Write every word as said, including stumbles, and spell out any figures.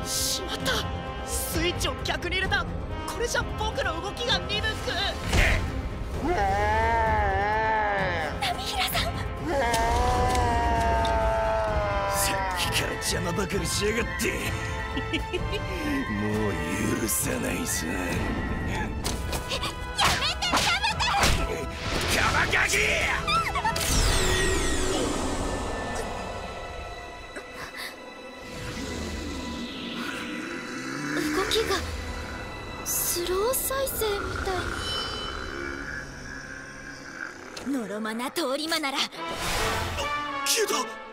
しまった、スイッチを逆に入れた。これじゃ僕の動きが鈍く。 波平さん、 さっきから邪魔ばかりしやがってもう許さないさ。 やめてやめてカマガキ！ 動きがスロー再生みたい。のろまな通り魔なら消えた。